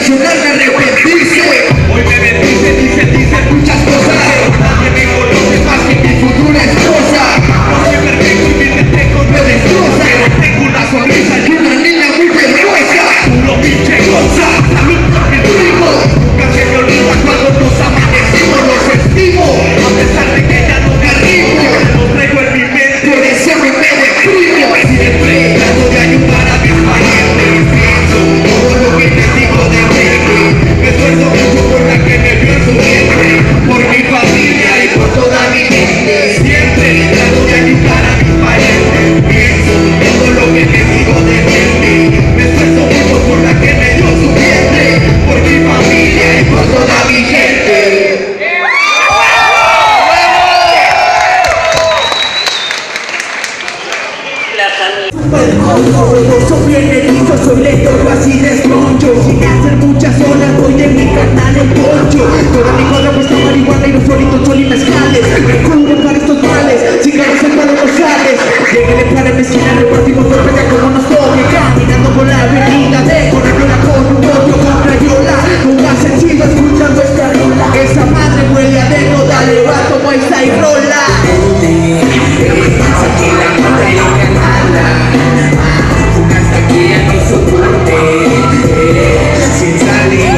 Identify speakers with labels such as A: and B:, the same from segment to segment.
A: reflexionarme, arrepentirse. Hoy me bendice muchas cosas. Nadie me conoce más que mi futura esposa. No soy perfecto y mi reflejo me destroza, pero tengo una sonrisa y una niña muy vergüenza. Puro pinche cosa, salud por el trigo. Nunca se me olvida cuando nos amanecimos, los estimo. A pesar de que ya no me arrimo, los traigo en mi mente, por eso me deprimo. Siempre trato de ayudar a mis parientes. Pienso todo lo que te digo de mente. Me esfuerzo mucho por la que me vio en su vientre, por mi familia y por toda mi gente. Siempre trato de ayudar a mis parientes. Pienso todo lo que te digo de mente. Me esfuerzo mucho por la que me dio su vientre, por mi familia y por toda mi gente.
B: Soy bien erizo, soy lector, así desconcho. Sin hacer muchas horas voy de mi canal el poncho. Toda mi cuadra puesta marihuana y los floritos sol y mezcales. Me cubro para estos males, cigarros en para los sales. Llegué para mi esquina, repartimos golpes ya como nos toque. Caminando por la avenida de Correyola con un odio con Crayola. Nunca has sentido escuchando esta rola. Esa madre huele a dedo, dale va, toma esa y rola.
A: Sin salir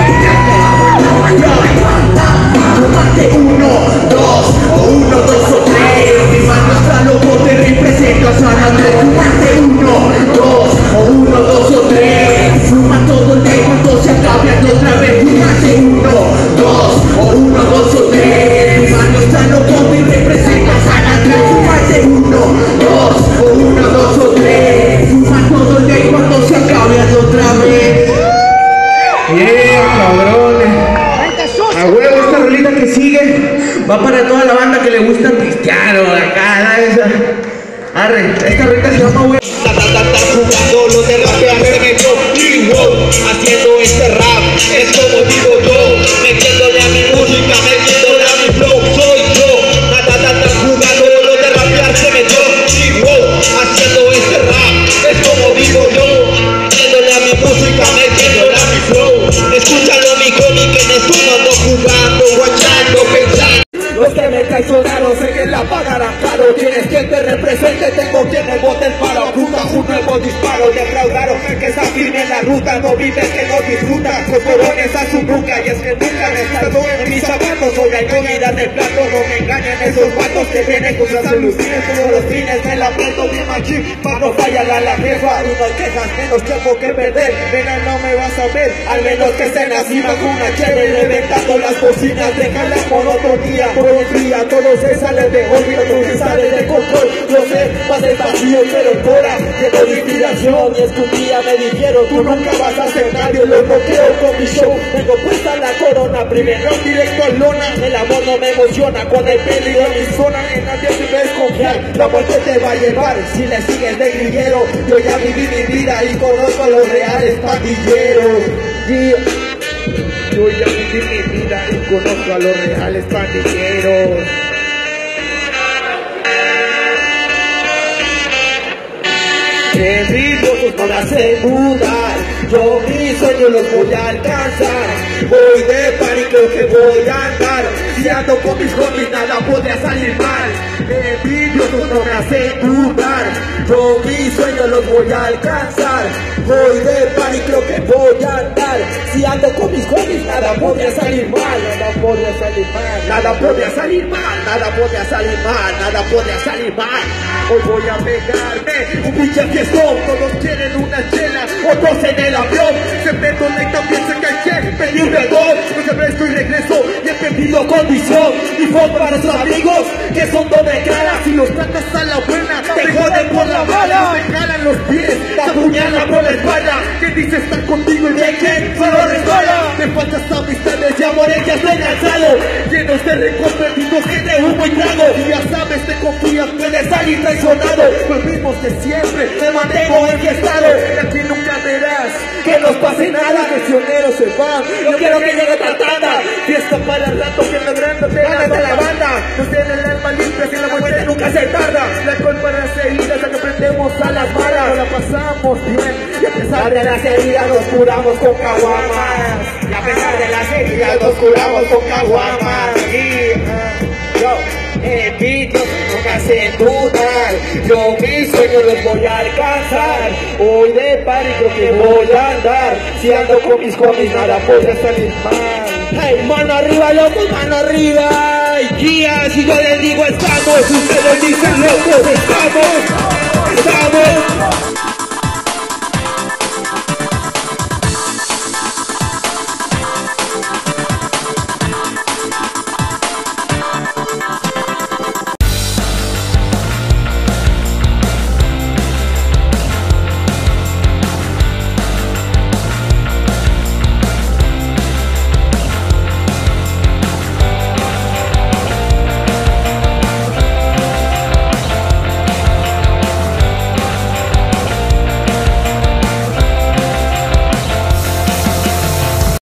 B: Fumate 1, 2, o 1, 2 o 3. Mi mano está loco, te represento a San Andrés. Fumate 1, 2, o 1, 2 o 3. Fuma todo el día cuando se acabe otra vez. Fumate 1, 2, o 1, 2 o 3. Mi mano está loco, te represento a San Andrés. Fumate 1, 2, o 1, 2 o 3. Fuma todo el día cuando se acabe otra vez.
A: cabrones. A huevo, esta rolita que sigue va para toda la banda que le gusta pistear o acá, esa. Arre, esta rolita se llama huevo.
C: Jugando los de rapearme yo y wow, haciendo este rap, es como digo yo, metiéndole a mi música, metiéndole a mi flow, soy yo. Jugando los de rapearme yo y wow, haciendo este rap, es como digo yo, metiéndole a mi música, metiéndole a mi flow. Escúchalo mi cómic, que en esto no ando jugando, guachando, pensando. Los que me traicionaron sé que la pagarán caro. Tienes quien te represente, tengo quien me bote el paro. Junta un nuevo disparo, defraudaron que está firme en la ruta. No vives que no disfrutas, los corones a su nuca. Y es que nunca me he estado en mis zapatos. Hoy hay comidas de plato, no me engañen esos vatos que vienen con sus alucines. Todos los fines me la aprendo bien machín, para no fallar a la jefa. Unos quejas, menos tiempo que perder. Nena, no me vas a ver, al menos que estén así bajo una chévere, reventando las bocinas. Déjala por otro día, por un día todo se sale de órbita, todo se sale de control. Yo sé, más despacio, pero el cora lleno de inspiración. Y es que un día me dijeron, tú nunca vas a ser nadie. Lo bloqueo con mi show, tengo puesta la corona. Primero directo al lona, el amor no me emociona. Cuando hay peligro en mi zona, en nadie te ves confiar. La muerte te va a llevar si le sigues de grillero. Yo ya viví mi vida y conozco a los reales pandilleros. Yo ya viví mi vida y conozco a los reales pandilleros. Envidiosos no me hacen dudar, yo mis sueños los voy a alcanzar. Voy de pánico que voy a andar, si ando con mis homies nada podría salir mal. Envidiosos no me hacen dudar, yo mis sueños los voy a alcanzar. Voy de pánico que voy a andar, si ando con mis homies nada podría salir mal. Nada podría salir mal, nada podría salir mal, nada podría salir mal, nada podría salir mal. Hoy voy a pegarme un pinche fiestón, todos quieren una chela, otros en el avión. Se me conectan, piensan que hay que pedir perdón. No siempre estoy regreso y he perdido condición. Y fue para los amigos que son doble cara. Si los tratas a la buena, te joden por la bala. Me jalan los pies, te apuñalan por la espalda. Que dice estar contigo y de que solo resbala. Me faltas amistades y amores que estoy cansado, llenos de rencor, perdidos de humo y trago. Y ya sabes, te confías, puedes salir traicionado. Los mismos de siempre, me mantengo enfiestado. Y aquí nunca verás que nos pase nada. Prisioneros se van, no quiero que llegue otra tanda. Fiesta para el rato que logrando te ganas de la banda. Nos tiene el alma limpia, si la muerte nunca se tarda. La alcohol para las heridas, ya que prendemos a las balas. No la pasamos bien, y a pesar de las heridas nos curamos con caguamas. curamos con caguamas y yo envidios nunca hacen dudar. Yo mis sueños los voy a alcanzar. Hoy de party creo que voy a andar. Si ando con mis homies nada podrá salir mal. Hey, mano arriba locos, mano arriba. Y guía, si yo les digo estamos, ustedes dicen locos, estamos.